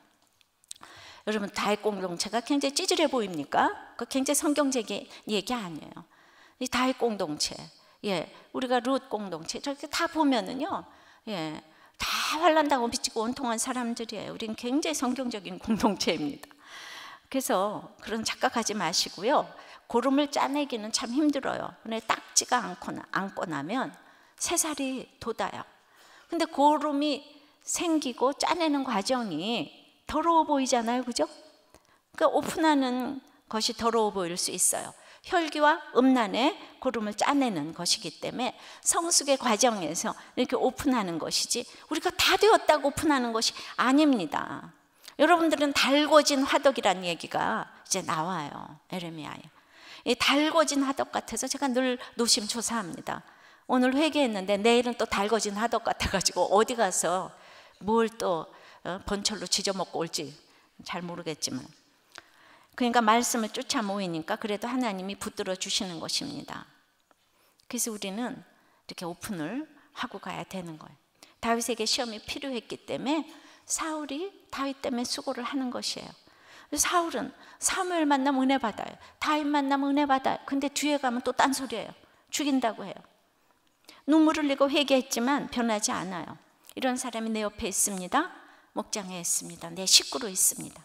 여러분 다윗 공동체가 굉장히 찌질해 보입니까? 그 굉장히 성경적인 얘기 아니에요. 이 다윗 공동체, 예, 우리가 룻 공동체 저렇게 다 보면은요, 예, 다 환난당하고 비치고 온통한 사람들이에요. 우리는 굉장히 성경적인 공동체입니다. 그래서 그런 착각하지 마시고요. 고름을 짜내기는 참 힘들어요. 근데 닦지가 않고, 않고 나면 새살이 돋아요. 근데 고름이 생기고 짜내는 과정이 더러워 보이잖아요, 그죠? 그러니까 오픈하는 것이 더러워 보일 수 있어요. 혈기와 음란에 고름을 짜내는 것이기 때문에 성숙의 과정에서 이렇게 오픈하는 것이지 우리가 다 되었다고 오픈하는 것이 아닙니다. 여러분들은 달궈진 화덕이라는 얘기가 이제 나와요. 에레미야에. 이 달궈진 화덕 같아서 제가 늘 노심초사합니다. 오늘 회개했는데 내일은 또 달궈진 화덕 같아가지고 어디 가서 뭘 또 번철로 지져먹고 올지 잘 모르겠지만, 그러니까 말씀을 쫓아 모이니까 그래도 하나님이 붙들어 주시는 것입니다. 그래서 우리는 이렇게 오픈을 하고 가야 되는 거예요. 다윗에게 시험이 필요했기 때문에 사울이 다윗 때문에 수고를 하는 것이에요. 사울은 사무엘 만나면 은혜 받아요. 다윗 만나면 은혜 받아요. 근데 뒤에 가면 또 딴소리예요. 죽인다고 해요. 눈물을 흘리고 회개했지만 변하지 않아요. 이런 사람이 내 옆에 있습니다. 목장에 있습니다. 내 식구로 있습니다.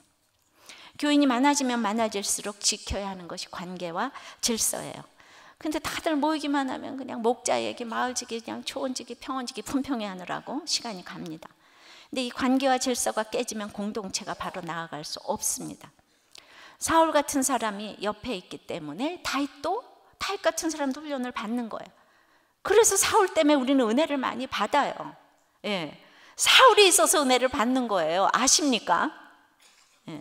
교인이 많아지면 많아질수록 지켜야 하는 것이 관계와 질서예요. 근데 다들 모이기만 하면 그냥 목자 얘기, 마을지기, 그냥 초원지기, 평원지기 품평회 하느라고 시간이 갑니다. 근데 이 관계와 질서가 깨지면 공동체가 바로 나아갈 수 없습니다. 사울 같은 사람이 옆에 있기 때문에 다윗도 다윗 같은 사람도 훈련을 받는 거예요. 그래서 사울 때문에 우리는 은혜를 많이 받아요. 예. 사울이 있어서 은혜를 받는 거예요. 아십니까? 예.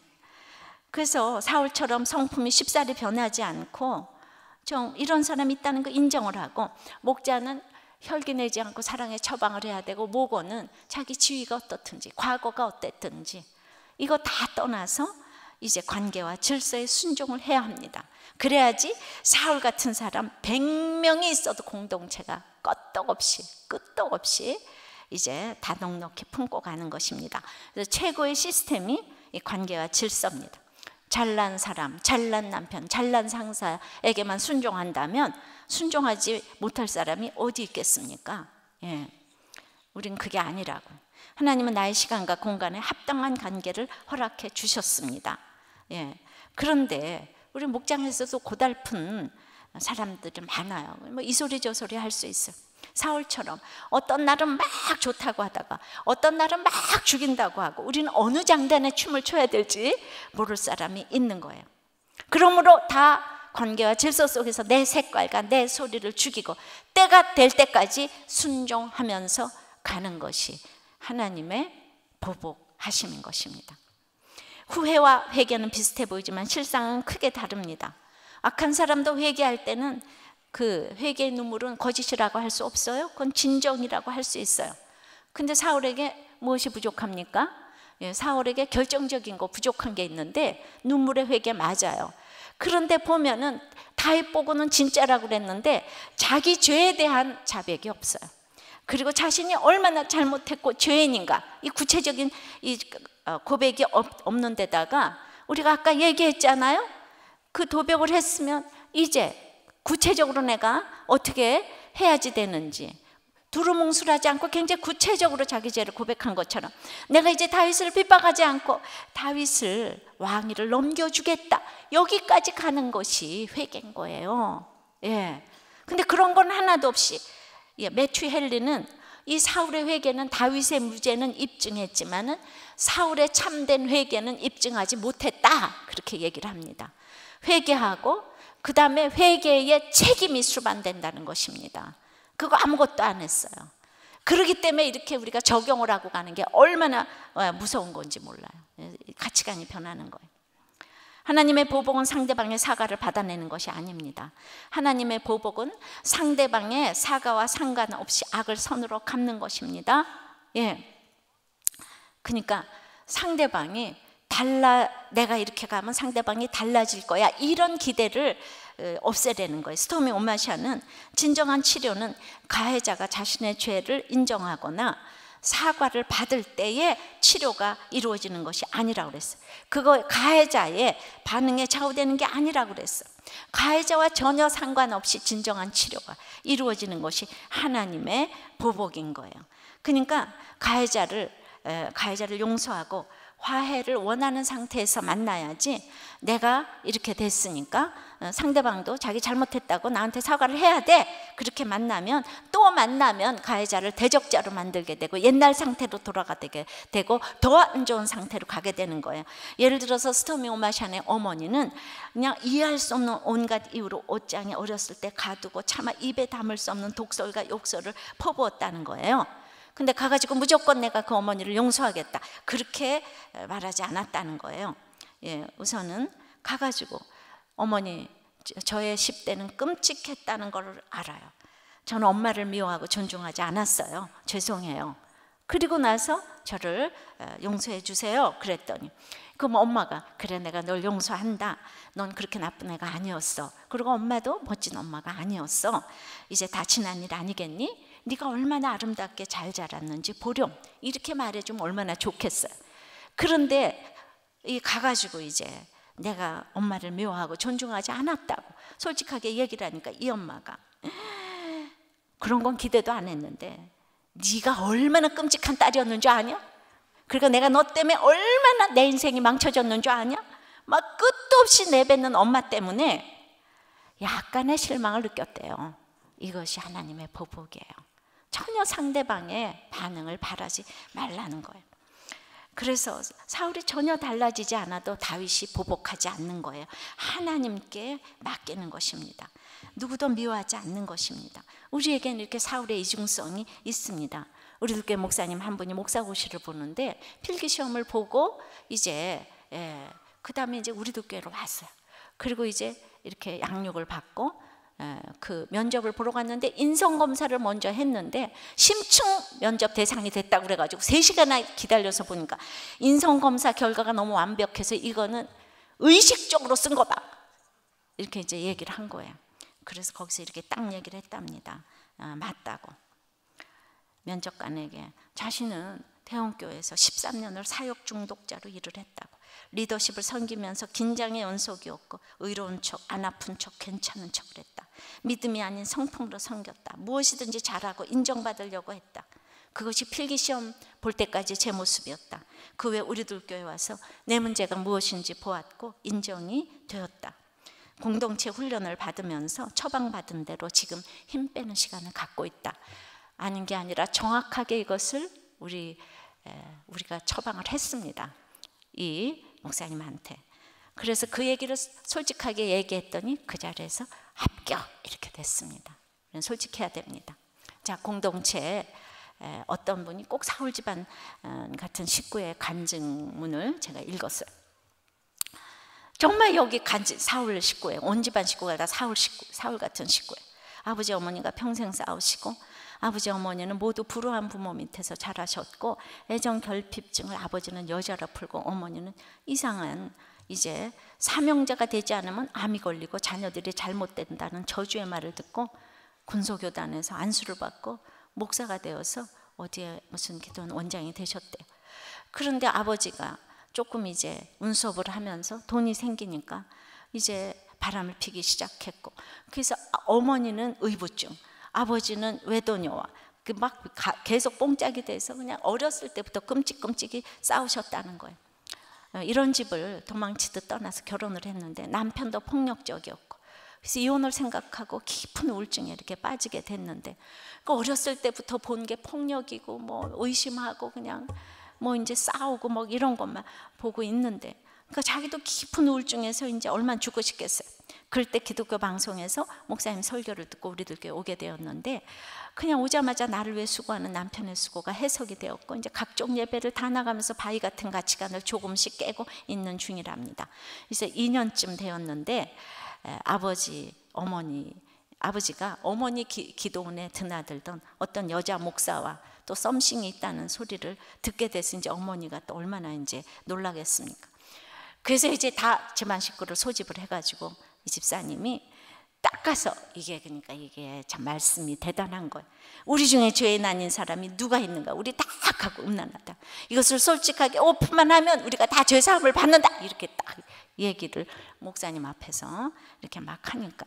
그래서 사울처럼 성품이 쉽사리 변하지 않고 좀 이런 사람이 있다는 거 인정을 하고, 목자는 혈기 내지 않고 사랑에 처방을 해야 되고, 목원은 자기 지위가 어떻든지 과거가 어땠든지 이거 다 떠나서 이제 관계와 질서에 순종을 해야 합니다. 그래야지 사울 같은 사람 백 명이 있어도 공동체가 끄떡없이 끄떡없이 이제 다 넉넉히 품고 가는 것입니다. 그래서 최고의 시스템이 이 관계와 질서입니다. 잘난 사람, 잘난 남편, 잘난 상사에게만 순종한다면 순종하지 못할 사람이 어디 있겠습니까? 예, 우린 그게 아니라고. 하나님은 나의 시간과 공간에 합당한 관계를 허락해 주셨습니다. 예, 그런데 우리 목장에서도 고달픈 사람들이 많아요. 뭐 이 소리 저 소리 할 수 있어요. 사울처럼 어떤 날은 막 좋다고 하다가 어떤 날은 막 죽인다고 하고, 우리는 어느 장단에 춤을 춰야 될지 모를 사람이 있는 거예요. 그러므로 다 관계와 질서 속에서 내 색깔과 내 소리를 죽이고 때가 될 때까지 순종하면서 가는 것이 하나님의 보복하심인 것입니다. 후회와 회개는 비슷해 보이지만 실상은 크게 다릅니다. 악한 사람도 회개할 때는 그 회개의 눈물은 거짓이라고 할 수 없어요. 그건 진정이라고 할 수 있어요. 근데 사울에게 무엇이 부족합니까? 예, 사울에게 결정적인 거 부족한 게 있는데 눈물의 회개 맞아요. 그런데 보면은 다윗 보고는 진짜라고 그랬는데 자기 죄에 대한 자백이 없어요. 그리고 자신이 얼마나 잘못했고 죄인인가 이 구체적인 이 고백이 없는 데다가 우리가 아까 얘기했잖아요. 그 도벽을 했으면 이제 구체적으로 내가 어떻게 해야지 되는지 두루뭉술하지 않고 굉장히 구체적으로 자기 죄를 고백한 것처럼 내가 이제 다윗을 핍박하지 않고 다윗을 왕위를 넘겨주겠다, 여기까지 가는 것이 회개인 거예요. 예. 근데 그런 건 하나도 없이 예, 매튜 헨리는 이 사울의 회개는 다윗의 무죄는 입증했지만은 사울의 참된 회개는 입증하지 못했다, 그렇게 얘기를 합니다. 회개하고 그 다음에 회개의 책임이 수반된다는 것입니다. 그거 아무것도 안 했어요. 그렇기 때문에 이렇게 우리가 적용을 하고 가는 게 얼마나 무서운 건지 몰라요. 가치관이 변하는 거예요. 하나님의 보복은 상대방의 사과를 받아내는 것이 아닙니다. 하나님의 보복은 상대방의 사과와 상관없이 악을 선으로 갚는 것입니다. 예. 그러니까 상대방이 달라, 내가 이렇게 가면 상대방이 달라질 거야, 이런 기대를 없애려는 거예요. 스토미 오마샤는 진정한 치료는 가해자가 자신의 죄를 인정하거나 사과를 받을 때에 치료가 이루어지는 것이 아니라고 그랬어요. 그거 가해자의 반응에 좌우되는 게 아니라고 그랬어요. 가해자와 전혀 상관없이 진정한 치료가 이루어지는 것이 하나님의 보복인 거예요. 그러니까 가해자를 가해자를 용서하고 화해를 원하는 상태에서 만나야지, 내가 이렇게 됐으니까 상대방도 자기 잘못했다고 나한테 사과를 해야 돼, 그렇게 만나면 또 만나면 가해자를 대적자로 만들게 되고 옛날 상태로 돌아가게 되고 더 안 좋은 상태로 가게 되는 거예요. 예를 들어서 스토미 오마샨의 어머니는 그냥 이해할 수 없는 온갖 이유로 옷장에 어렸을 때 가두고 차마 입에 담을 수 없는 독설과 욕설을 퍼부었다는 거예요. 근데 가가지고 무조건 내가 그 어머니를 용서하겠다, 그렇게 말하지 않았다는 거예요. 예, 우선은 가가지고 어머니, 저의 십 대는 끔찍했다는 걸 알아요. 저는 엄마를 미워하고 존중하지 않았어요. 죄송해요. 그리고 나서 저를 용서해 주세요 그랬더니, 그럼 엄마가 그래, 내가 널 용서한다, 넌 그렇게 나쁜 애가 아니었어, 그리고 엄마도 멋진 엄마가 아니었어, 이제 다 지난 일 아니겠니? 네가 얼마나 아름답게 잘 자랐는지 보렴, 이렇게 말해주면 얼마나 좋겠어요. 그런데 이 가가지고 이제 내가 엄마를 미워하고 존중하지 않았다고 솔직하게 얘기를 하니까 이 엄마가 그런 건 기대도 안 했는데 네가 얼마나 끔찍한 딸이었는 줄 아냐? 그러니까 내가 너 때문에 얼마나 내 인생이 망쳐졌는 줄 아냐? 막 끝도 없이 내뱉는 엄마 때문에 약간의 실망을 느꼈대요. 이것이 하나님의 보복이에요. 전혀 상대방의 반응을 바라지 말라는 거예요. 그래서 사울이 전혀 달라지지 않아도 다윗이 보복하지 않는 거예요. 하나님께 맡기는 것입니다. 누구도 미워하지 않는 것입니다. 우리에게는 이렇게 사울의 이중성이 있습니다. 우리 교회 목사님 한 분이 목사고시를 보는데 필기시험을 보고 이제 예, 그 다음에 이제 우리 교회로 왔어요. 그리고 이제 이렇게 양육을 받고 그 면접을 보러 갔는데 인성검사를 먼저 했는데 심층 면접 대상이 됐다고 그래가지고 세 시간이나 기다려서 보니까 인성검사 결과가 너무 완벽해서 이거는 의식적으로 쓴 거다, 이렇게 이제 얘기를 한 거예요. 그래서 거기서 이렇게 딱 얘기를 했답니다. 아, 맞다고. 면접관에게 자신은 대원교회에서 십삼 년을 사역 중독자로 일을 했다고, 리더십을 섬기면서 긴장의 연속이었고 의로운 척, 안 아픈 척, 괜찮은 척을 했다. 믿음이 아닌 성품으로 섬겼다. 무엇이든지 잘하고 인정받으려고 했다. 그것이 필기시험 볼 때까지 제 모습이었다. 그 외 우리들 교회 와서 내 문제가 무엇인지 보았고 인정이 되었다. 공동체 훈련을 받으면서 처방받은 대로 지금 힘 빼는 시간을 갖고 있다. 아닌 게 아니라 정확하게 이것을 우리, 우리가 처방을 했습니다. 이 목사님한테. 그래서 그 얘기를 솔직하게 얘기했더니 그 자리에서 합격, 이렇게 됐습니다. 솔직해야 됩니다. 자, 공동체에 어떤 분이 꼭 사울 집안 같은 식구의 간증문을 제가 읽었어요. 정말 여기 간지 사울 식구예요. 온 집안 식구가 다 사울 식구, 사울 같은 식구예요. 아버지 어머니가 평생 싸우시고 아버지 어머니는 모두 불우한 부모 밑에서 자라셨고 애정 결핍증을 아버지는 여자로 풀고 어머니는 이상한 이제 사명자가 되지 않으면 암이 걸리고 자녀들이 잘못된다는 저주의 말을 듣고 군소교단에서 안수를 받고 목사가 되어서 어디에 무슨 기도원 원장이 되셨대요. 그런데 아버지가 조금 이제 운수업을 하면서 돈이 생기니까 이제 바람을 피기 시작했고, 그래서 어머니는 의부증, 아버지는 외도녀와 그 막 계속 뽕짝이 돼서 그냥 어렸을 때부터 끔찍끔찍이 싸우셨다는 거예요. 이런 집을 도망치듯 떠나서 결혼을 했는데 남편도 폭력적이었고, 그래서 이혼을 생각하고 깊은 우울증에 이렇게 빠지게 됐는데, 그 어렸을 때부터 본 게 폭력이고 뭐 의심하고 그냥 뭐 이제 싸우고 뭐 이런 것만 보고 있는데, 그러니까 자기도 깊은 우울증에서 이제 얼마나 죽고 싶겠어요. 그럴 때 기독교 방송에서 목사님 설교를 듣고 우리들 교회 오게 되었는데, 그냥 오자마자 나를 위해 수고하는 남편의 수고가 해석이 되었고, 이제 각종 예배를 다 나가면서 바위 같은 가치관을 조금씩 깨고 있는 중이랍니다. 그래서 이 년쯤 되었는데 에, 아버지, 어머니, 아버지가 어머니 기, 기도원에 드나들던 어떤 여자 목사와 또 썸씽이 있다는 소리를 듣게 돼서 이제 어머니가 또 얼마나 이제 놀라겠습니까? 그래서 이제 다 집안 식구를 소집을 해가지고 이 집사님이 딱 가서, 이게 그러니까 이게 참 말씀이 대단한 거예요. 우리 중에 죄인 아닌 사람이 누가 있는가? 우리 딱 하고 음란하다. 이것을 솔직하게 오픈만 하면 우리가 다 죄사함을 받는다. 이렇게 딱 얘기를 목사님 앞에서 이렇게 막 하니까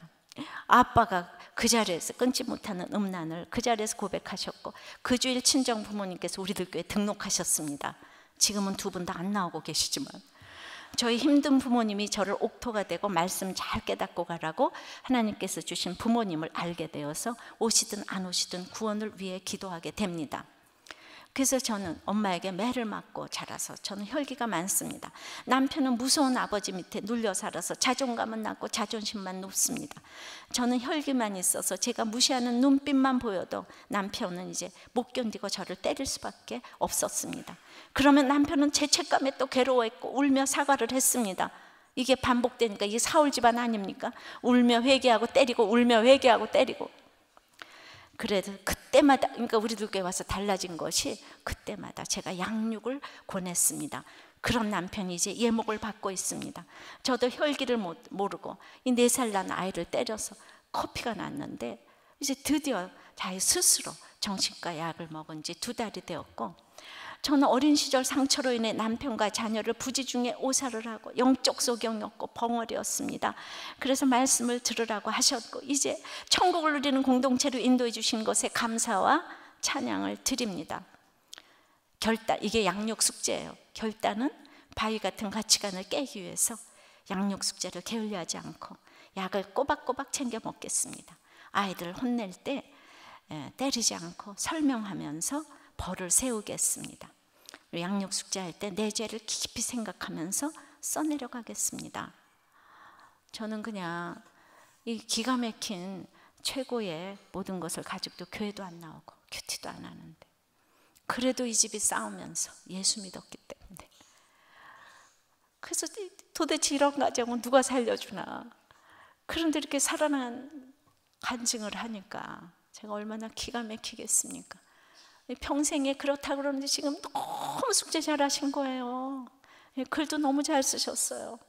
아빠가 그 자리에서 끊지 못하는 음란을 그 자리에서 고백하셨고, 그 주일 친정 부모님께서 우리들 교회에 등록하셨습니다. 지금은 두 분 다 안 나오고 계시지만 저희 힘든 부모님이 저를 옥토가 되고 말씀 잘 깨닫고 가라고 하나님께서 주신 부모님을 알게 되어서 오시든 안 오시든 구원을 위해 기도하게 됩니다. 그래서 저는 엄마에게 매를 맞고 자라서 저는 혈기가 많습니다. 남편은 무서운 아버지 밑에 눌려 살아서 자존감은 낮고 자존심만 높습니다. 저는 혈기만 있어서 제가 무시하는 눈빛만 보여도 남편은 이제 못 견디고 저를 때릴 수밖에 없었습니다. 그러면 남편은 죄책감에 또 괴로워했고 울며 사과를 했습니다. 이게 반복되니까 이게 사울 집안 아닙니까? 울며 회개하고 때리고 울며 회개하고 때리고. 그래도 그때마다, 그러니까 우리들 교회 와서 달라진 것이 그때마다 제가 양육을 권했습니다. 그런 남편이 이제 예목을 받고 있습니다. 저도 혈기를 못, 모르고 이 네 살 난 아이를 때려서 코피가 났는데, 이제 드디어 자기 스스로 정신과 약을 먹은 지 두 달이 되었고, 저는 어린 시절 상처로 인해 남편과 자녀를 부지중에 오살을 하고 영적 소경이었고 벙어리였습니다. 그래서 말씀을 들으라고 하셨고, 이제 천국을 누리는 공동체로 인도해 주신 것에 감사와 찬양을 드립니다. 결단, 이게 양육 숙제예요. 결단은 바위 같은 가치관을 깨기 위해서 양육 숙제를 게을리하지 않고 약을 꼬박꼬박 챙겨 먹겠습니다. 아이들을 혼낼 때 때리지 않고 설명하면서 벌을 세우겠습니다. 양육 숙제할 때 내 죄를 깊이 생각하면서 써내려가겠습니다. 저는 그냥 이 기가 막힌 최고의 모든 것을 가지고도 교회도 안 나오고 큐티도 안 하는데, 그래도 이 집이 싸우면서 예수 믿었기 때문에, 그래서 도대체 이런 가정은 누가 살려주나. 그런데 이렇게 살아난 간증을 하니까 제가 얼마나 기가 막히겠습니까? 평생에 그렇다고 그러는데 지금 너무 숙제 잘하신 거예요. 예, 글도 너무 잘 쓰셨어요.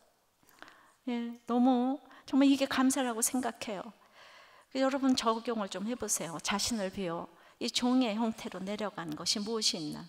예, 너무 정말 이게 감사라고 생각해요. 여러분 적용을 좀 해보세요. 자신을 비워 이 종의 형태로 내려간 것이 무엇이 있나?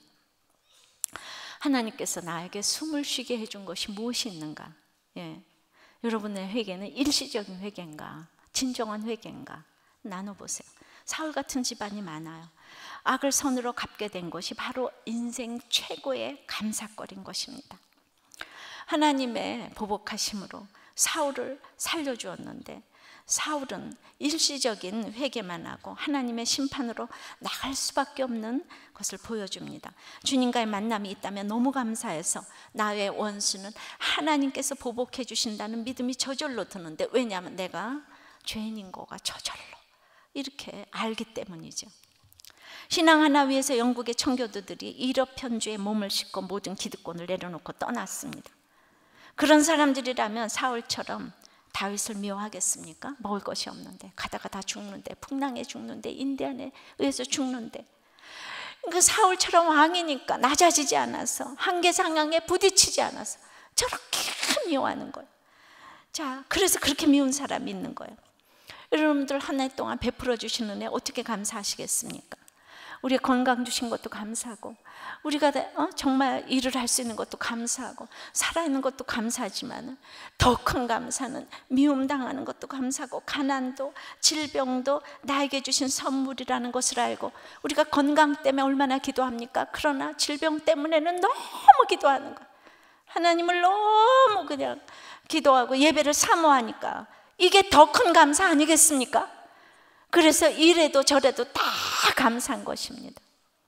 하나님께서 나에게 숨을 쉬게 해준 것이 무엇이 있는가? 예, 여러분의 회개는 일시적인 회개인가? 진정한 회개인가? 나눠보세요. 사울 같은 집안이 많아요. 악을 선으로 갚게 된 것이 바로 인생 최고의 감사거리인 것입니다. 하나님의 보복하심으로 사울을 살려주었는데, 사울은 일시적인 회개만 하고 하나님의 심판으로 나갈 수밖에 없는 것을 보여줍니다. 주님과의 만남이 있다면 너무 감사해서 나의 원수는 하나님께서 보복해 주신다는 믿음이 저절로 드는데, 왜냐하면 내가 죄인인 거가 저절로 이렇게 알기 때문이죠. 신앙 하나 위해서 영국의 청교도들이 이럽 편주에 몸을 싣고 모든 기득권을 내려놓고 떠났습니다. 그런 사람들이라면 사울처럼 다윗을 미워하겠습니까? 먹을 것이 없는데, 가다가 다 죽는데, 풍랑에 죽는데, 인디안에 의해서 죽는데. 그 사울처럼 왕이니까 낮아지지 않아서, 한계 상황에 부딪히지 않아서 저렇게 미워하는 거예요. 자, 그래서 그렇게 미운 사람이 있는 거예요. 여러분들 한 해 동안 베풀어 주신 은혜 어떻게 감사하시겠습니까? 우리가 건강 주신 것도 감사하고, 우리가 어? 정말 일을 할 수 있는 것도 감사하고, 살아있는 것도 감사하지만 더 큰 감사는 미움 당하는 것도 감사하고, 가난도 질병도 나에게 주신 선물이라는 것을 알고, 우리가 건강 때문에 얼마나 기도합니까? 그러나 질병 때문에는 너무 기도하는 거예요. 하나님을 너무 그냥 기도하고 예배를 사모하니까 이게 더 큰 감사 아니겠습니까? 그래서 이래도 저래도 다 감사한 것입니다.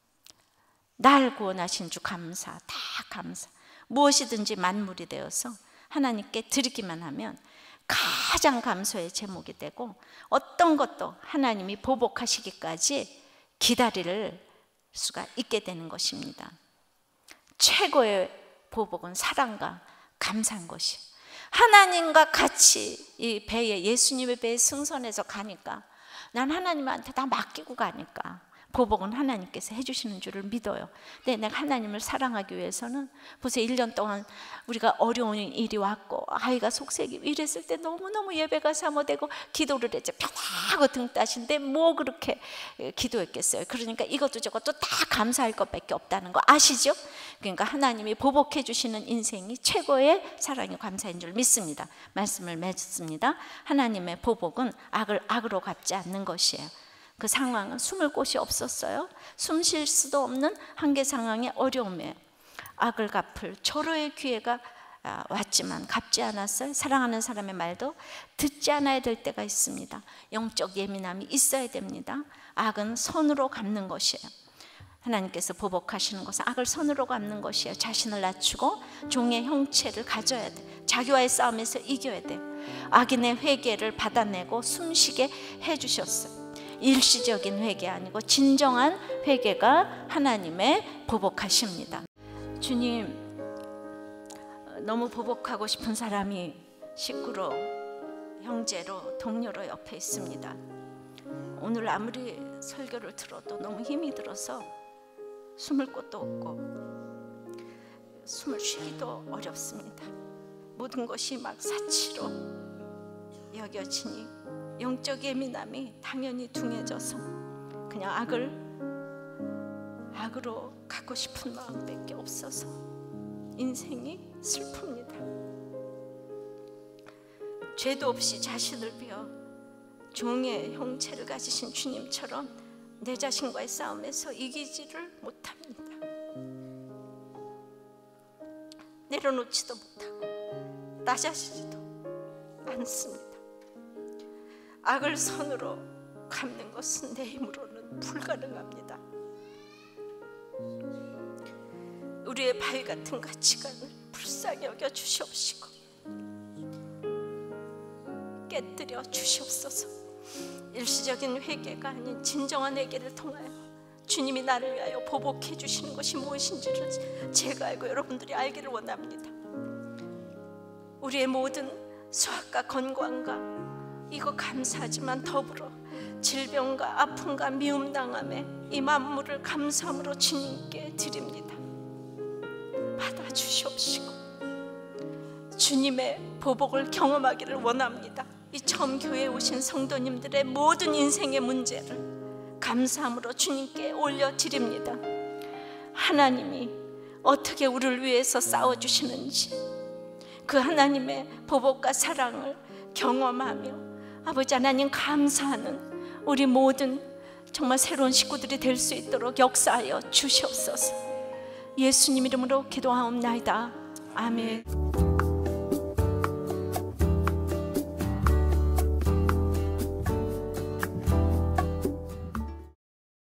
날 구원하신 주 감사, 다 감사. 무엇이든지 만물이 되어서 하나님께 드리기만 하면 가장 감사의 제목이 되고, 어떤 것도 하나님이 보복하시기까지 기다릴 수가 있게 되는 것입니다. 최고의 보복은 사랑과 감사한 것이에요. 하나님과 같이 이 배에, 예수님의 배에 승선해서 가니까, 난 하나님한테 다 맡기고 가니까 보복은 하나님께서 해주시는 줄을 믿어요. 근데 내가 하나님을 사랑하기 위해서는 벌써 일 년 동안 우리가 어려운 일이 왔고, 아이가 속색이 이랬을 때 너무너무 예배가 사모되고 기도를 했죠. 편하고 등 따신데 뭐 그렇게 기도했겠어요. 그러니까 이것도 저것도 다 감사할 것밖에 없다는 거 아시죠? 그러니까 하나님이 보복해 주시는 인생이 최고의 사랑이 감사인 줄 믿습니다. 말씀을 맺습니다. 하나님의 보복은 악을 악으로 갚지 않는 것이에요. 그 상황은 숨을 곳이 없었어요. 숨 쉴 수도 없는 한계 상황의 어려움에 악을 갚을 절호의 기회가 왔지만 갚지 않았어요. 사랑하는 사람의 말도 듣지 않아야 될 때가 있습니다. 영적 예민함이 있어야 됩니다. 악은 선으로 갚는 것이에요. 하나님께서 보복하시는 것은 악을 선으로 갚는 것이에요. 자신을 낮추고 종의 형체를 가져야 돼. 자기와의 싸움에서 이겨야 돼. 악인의 회개를 받아내고 숨쉬게 해주셨어요. 일시적인 회개 아니고 진정한 회개가 하나님의 보복하십니다. 주님, 너무 보복하고 싶은 사람이 식구로, 형제로, 동료로 옆에 있습니다. 오늘 아무리 설교를 들어도 너무 힘이 들어서 숨을 곳도 없고 숨을 쉬기도 어렵습니다. 모든 것이 막 사치로 여겨지니 영적 예민함이 당연히 둥해져서 그냥 악을 악으로 갖고 싶은 마음밖에 없어서 인생이 슬픕니다. 죄도 없이 자신을 비워 종의 형체를 가지신 주님처럼 내 자신과의 싸움에서 이기지를 못합니다. 내려놓지도 못하고 낮아지지도 않습니다. 악을 선으로 갚는 것은 내 힘으로는 불가능합니다. 우리의 발 같은 가치관을 불쌍히 여겨 주시옵시고 깨뜨려 주시옵소서. 일시적인 회개가 아닌 진정한 회개를 통하여 주님이 나를 위하여 보복해 주시는 것이 무엇인지를 제가 알고 여러분들이 알기를 원합니다. 우리의 모든 수확과 건강과 이거 감사하지만 더불어 질병과 아픔과 미움당함에 이 만물을 감사함으로 주님께 드립니다. 받아주시옵시고 주님의 보복을 경험하기를 원합니다. 이 처음 교회에 오신 성도님들의 모든 인생의 문제를 감사함으로 주님께 올려드립니다. 하나님이 어떻게 우리를 위해서 싸워주시는지 그 하나님의 보복과 사랑을 경험하며 아버지 하나님 감사하는 우리 모든 정말 새로운 식구들이 될 수 있도록 역사하여 주시옵소서. 예수님 이름으로 기도하옵나이다. 아멘.